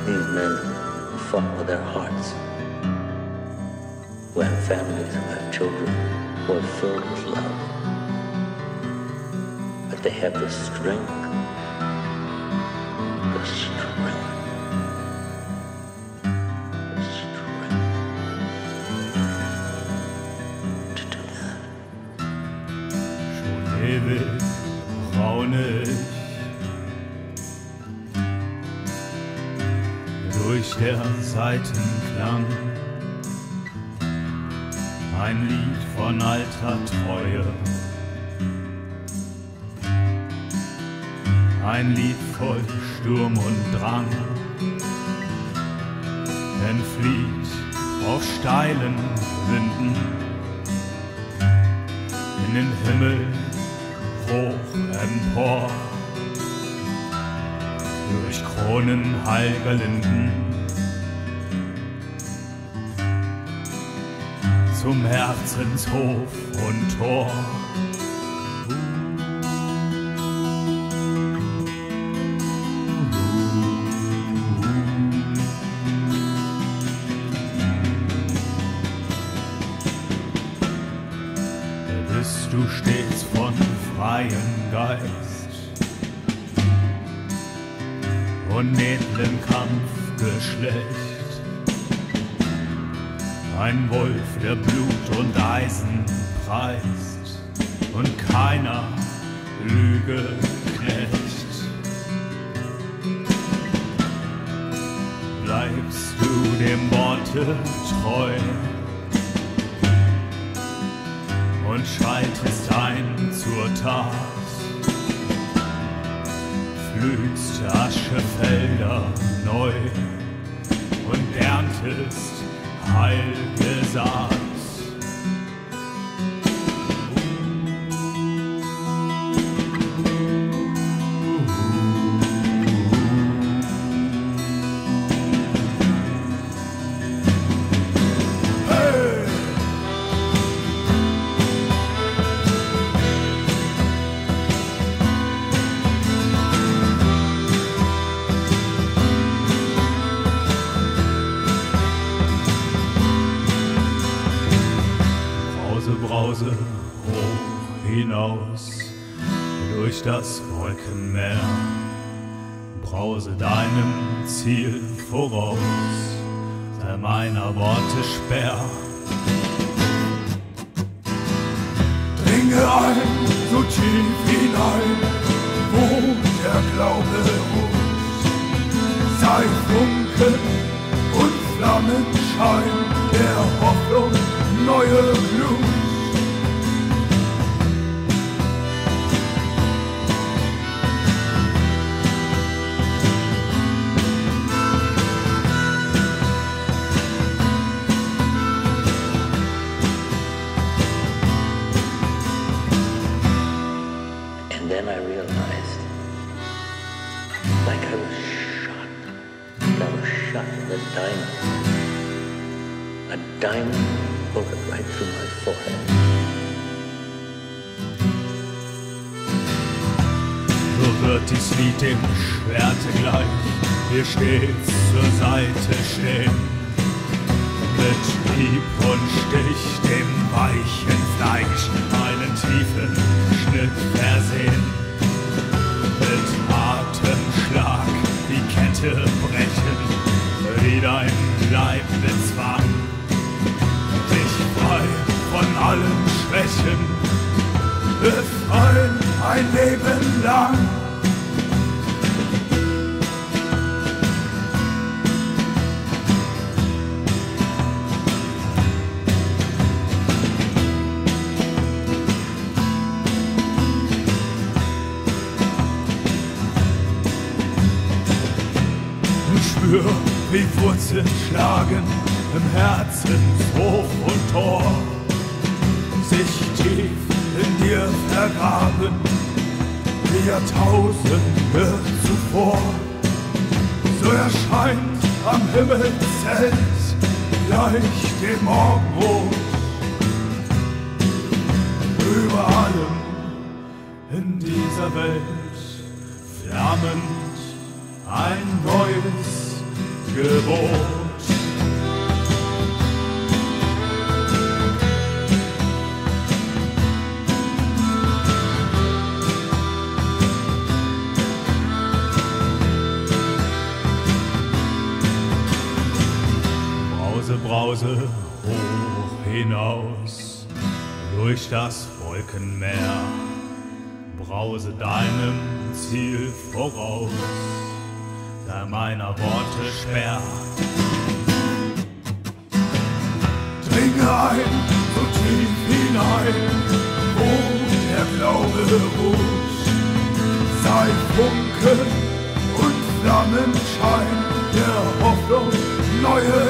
These men fought with their hearts. Who have families, who have children, who are filled with love. But they have the strength to do that. Schon ewig raune ich durch der Saitenklang. Ein Lied von alter Treue, ein Lied voll Sturm und Drang, entflieht auf steilen Winden in den Himmel hoch empor, durch Kronen heiliger Linden zum Herzenshof und Tor. Bist du stets von freiem Geist und edlem Kampfgeschlecht, ein Wolf, der Blut und Eisen preist und keiner Lüge knecht. Bleibst du dem Worte treu und schreitest ein zur Tat, pflügst Aschefelder neu und erntest Heilgesaat. Brause hoch hinaus durch das Wolkenmeer, brause deinem Ziel voraus, sei meiner Worte Speer. Dringe ein, so tief hinein, wo der Glaube ruht, sei Funken und Flammenschein der Hoffnung neue Glut. And then I realized, like I was shot with a diamond. A diamond bullet right through my forehead. So wird dies Lied dem Schwerte gleich, hier stets zur Seite stehen. Mit Hieb und Stich dem weichen Fleisch einen tiefen Schnitt versehen. Mit Atemschlag die Kette brechen, wie dein Leib bezwang. Dich frei von allen Schwächen, befreien ein Leben lang. Spür, wie Wurzeln schlagen im Herzenshof und Tor, sich tief in dir vergraben, wie Jahrtausende zuvor. So erscheint am Himmelszelt gleich dem Morgenrot, über allem in dieser Welt flammend ein neues Gebot. Brause hoch hinaus durch das Wolkenmeer, brause deinem Ziel voraus, der meiner Worte sperrt. Dringe ein, so tief hinein, wo der Glaube ruht, sei Funke und Flammenschein der Hoffnung, neue